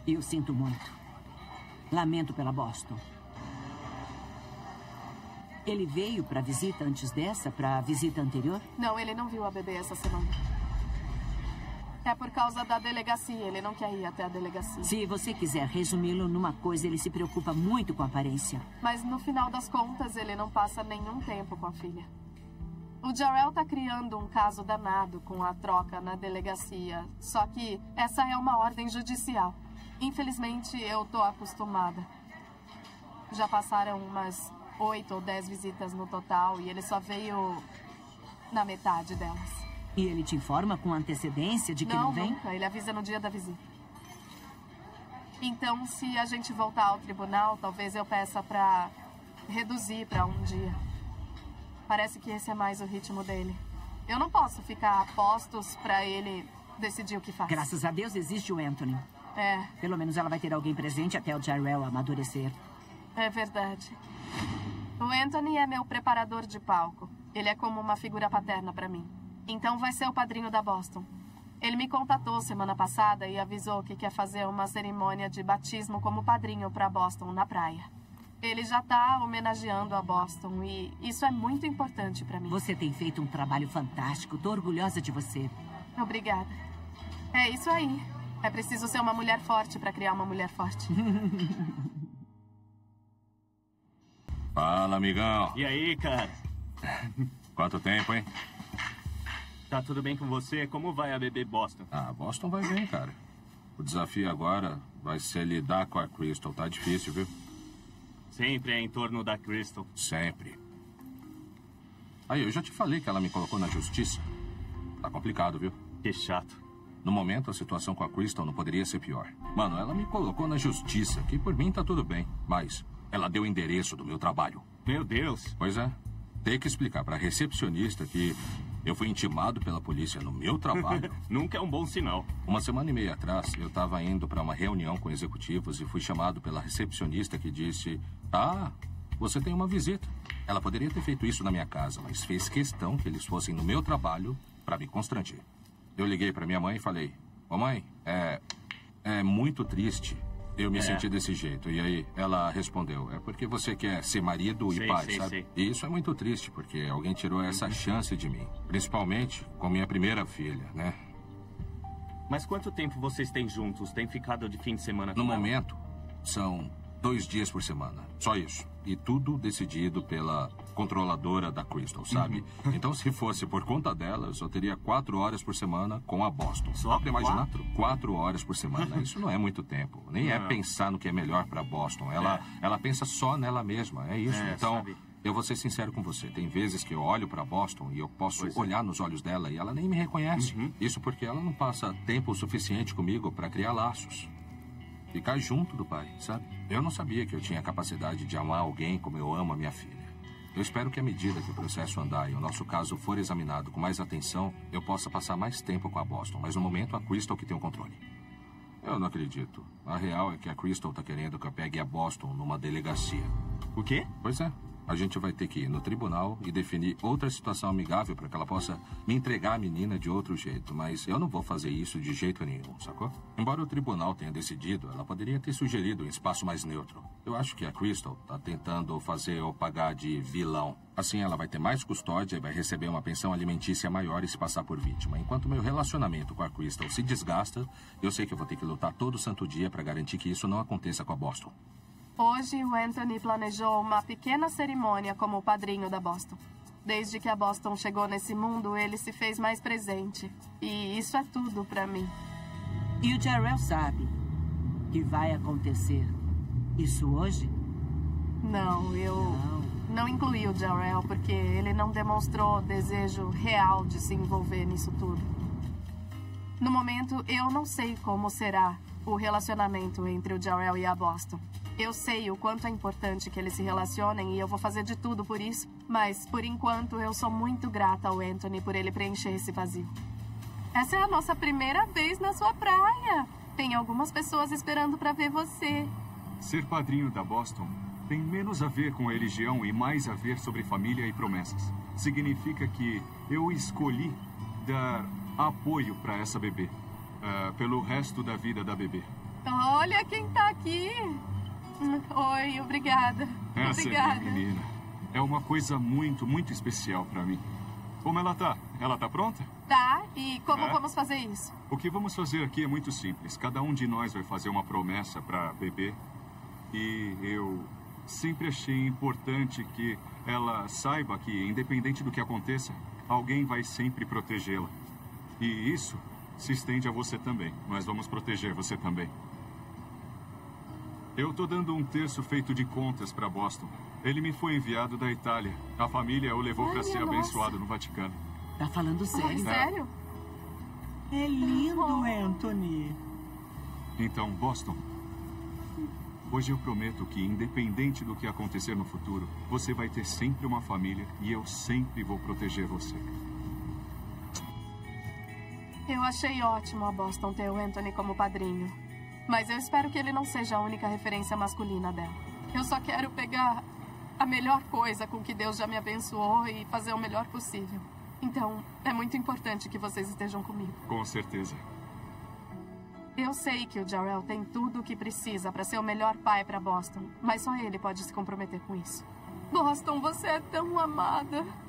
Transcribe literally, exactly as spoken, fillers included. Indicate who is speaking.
Speaker 1: Eu sinto muito. Lamento pela Boston. Ele veio para a visita antes dessa, para a visita anterior?
Speaker 2: Não, ele não viu a bebê essa semana. É por causa da delegacia. Ele não quer ir até a delegacia.
Speaker 1: Se você quiser resumi-lo numa coisa, ele se preocupa muito com a aparência.
Speaker 2: Mas no final das contas, ele não passa nenhum tempo com a filha. O Jarrell tá criando um caso danado com a troca na delegacia. Só que essa é uma ordem judicial. Infelizmente, eu tô acostumada. Já passaram umas oito ou dez visitas no total e ele só veio na metade delas.
Speaker 1: E ele te informa com antecedência de que não, não vem?
Speaker 2: Não, nunca. Ele avisa no dia da visita. Então, se a gente voltar ao tribunal, talvez eu peça pra reduzir pra um dia. Parece que esse é mais o ritmo dele. Eu não posso ficar a postos pra ele decidir o que faz.
Speaker 1: Graças a Deus existe o Anthony.
Speaker 2: É.
Speaker 1: Pelo menos ela vai ter alguém presente até o Jarrell amadurecer.
Speaker 2: É verdade. O Anthony é meu preparador de palco. Ele é como uma figura paterna pra mim. Então vai ser o padrinho da Boston. Ele me contatou semana passada e avisou que quer fazer uma cerimônia de batismo como padrinho pra Boston na praia. Ele já tá homenageando a Boston e isso é muito importante pra mim.
Speaker 1: Você tem feito um trabalho fantástico. Tô orgulhosa de você.
Speaker 2: Obrigada. É isso aí. É preciso ser uma mulher forte pra criar uma mulher forte.
Speaker 3: Fala, amigão.
Speaker 4: E aí, cara?
Speaker 3: Quanto tempo, hein?
Speaker 4: Tá tudo bem com você? Como vai a bebê Boston?
Speaker 3: Ah, Boston vai bem, cara. O desafio agora vai ser lidar com a Crystal. Tá difícil, viu?
Speaker 4: Sempre é em torno da Crystal.
Speaker 3: Sempre. Aí, eu já te falei que ela me colocou na justiça. Tá complicado, viu?
Speaker 4: Que chato.
Speaker 3: No momento, a situação com a Crystal não poderia ser pior. Mano, ela me colocou na justiça, que por mim tá tudo bem. Mas ela deu o endereço do meu trabalho.
Speaker 4: Meu Deus.
Speaker 3: Pois é. Tem que explicar pra recepcionista que eu fui intimado pela polícia no meu trabalho.
Speaker 4: Nunca é um bom sinal.
Speaker 3: Uma semana e meia atrás, eu estava indo para uma reunião com executivos e fui chamado pela recepcionista que disse: ah, você tem uma visita. Ela poderia ter feito isso na minha casa, mas fez questão que eles fossem no meu trabalho para me constranger. Eu liguei para minha mãe e falei: ô mãe, é, é muito triste eu me
Speaker 4: É.
Speaker 3: senti desse jeito. E aí ela respondeu: é porque você quer ser marido e
Speaker 4: Sei,
Speaker 3: pai,
Speaker 4: sei,
Speaker 3: sabe?
Speaker 4: sei.
Speaker 3: E isso é muito triste, porque alguém tirou essa chance de mim. Principalmente com minha primeira filha, né?
Speaker 4: Mas quanto tempo vocês têm juntos? Tem ficado de fim de semana com
Speaker 3: No
Speaker 4: ela?
Speaker 3: momento, são dois dias por semana. Só isso. E tudo decidido pela controladora da Crystal, sabe?
Speaker 4: Uhum.
Speaker 3: Então, se fosse por conta dela, eu só teria quatro horas por semana com a Boston.
Speaker 4: Só
Speaker 3: Dá pra imaginar?
Speaker 4: quatro?
Speaker 3: Quatro horas por semana. Isso não é muito tempo. Nem é
Speaker 4: Não.
Speaker 3: pensar no que é melhor pra Boston. Ela, ela pensa só nela mesma. É isso.
Speaker 4: É,
Speaker 3: então,
Speaker 4: sabe?
Speaker 3: eu vou ser sincero com você. Tem vezes que eu olho pra Boston e eu posso
Speaker 4: Pois é.
Speaker 3: olhar nos olhos dela e ela nem me reconhece.
Speaker 4: Uhum.
Speaker 3: Isso porque ela não passa tempo o suficiente comigo pra criar laços. Ficar junto do pai, sabe? Eu não sabia que eu tinha a capacidade de amar alguém como eu amo a minha filha. Eu espero que à medida que o processo andar e o nosso caso for examinado com mais atenção, eu possa passar mais tempo com a Boston. Mas no momento, a Crystal que tem o controle. Eu não acredito. A real é que a Crystal tá querendo que eu pegue a Boston numa delegacia.
Speaker 4: O quê?
Speaker 3: Pois é. A gente vai ter que ir no tribunal e definir outra situação amigável para que ela possa me entregar a menina de outro jeito. Mas eu não vou fazer isso de jeito nenhum, sacou? Embora o tribunal tenha decidido, ela poderia ter sugerido um espaço mais neutro. Eu acho que a Crystal tá tentando fazer eu pagar de vilão. Assim ela vai ter mais custódia e vai receber uma pensão alimentícia maior e se passar por vítima. Enquanto meu relacionamento com a Crystal se desgasta, eu sei que eu vou ter que lutar todo santo dia para garantir que isso não aconteça com a Boston.
Speaker 2: Hoje, o Anthony planejou uma pequena cerimônia como o padrinho da Boston. Desde que a Boston chegou nesse mundo, ele se fez mais presente. E isso é tudo pra mim.
Speaker 1: E o Jarrell sabe que vai acontecer isso hoje?
Speaker 2: Não, eu
Speaker 1: Não.
Speaker 2: não incluí o Jarrell porque ele não demonstrou desejo real de se envolver nisso tudo. No momento, eu não sei como será o relacionamento entre o Jarrell e a Boston. Eu sei o quanto é importante que eles se relacionem e eu vou fazer de tudo por isso. Mas, por enquanto, eu sou muito grata ao Anthony por ele preencher esse vazio. Essa é a nossa primeira vez na sua praia. Tem algumas pessoas esperando pra ver você.
Speaker 5: Ser padrinho da Boston tem menos a ver com religião e mais a ver sobre família e promessas. Significa que eu escolhi dar apoio para essa bebê, uh, pelo resto da vida da bebê.
Speaker 2: Olha quem tá aqui. Oi, obrigada.
Speaker 5: Essa
Speaker 2: obrigada.
Speaker 5: é minha menina. É uma coisa muito, muito especial pra mim. Como ela tá? Ela tá pronta?
Speaker 2: Tá, e como
Speaker 5: É?
Speaker 2: vamos fazer isso?
Speaker 5: O que vamos fazer aqui é muito simples. Cada um de nós vai fazer uma promessa pra bebê. E eu sempre achei importante que ela saiba que, independente do que aconteça, alguém vai sempre protegê-la. E isso se estende a você também. Nós vamos proteger você também. Eu tô dando um terço feito de contas para Boston. Ele me foi enviado da Itália. A família o levou para
Speaker 2: Ai,
Speaker 5: ser
Speaker 2: nossa.
Speaker 5: abençoado no Vaticano.
Speaker 1: Tá falando
Speaker 2: Ai,
Speaker 1: sério?
Speaker 2: sério?
Speaker 1: É lindo,
Speaker 2: Oh.
Speaker 1: Anthony.
Speaker 5: Então, Boston, hoje eu prometo que, independente do que acontecer no futuro, você vai ter sempre uma família e eu sempre vou proteger você.
Speaker 2: Eu achei ótimo a Boston ter o Anthony como padrinho. Mas eu espero que ele não seja a única referência masculina dela. Eu só quero pegar a melhor coisa com que Deus já me abençoou e fazer o melhor possível. Então, é muito importante que vocês estejam comigo.
Speaker 5: Com certeza.
Speaker 2: Eu sei que o Jarrell tem tudo o que precisa para ser o melhor pai para Boston, mas só ele pode se comprometer com isso. Boston, você é tão amada.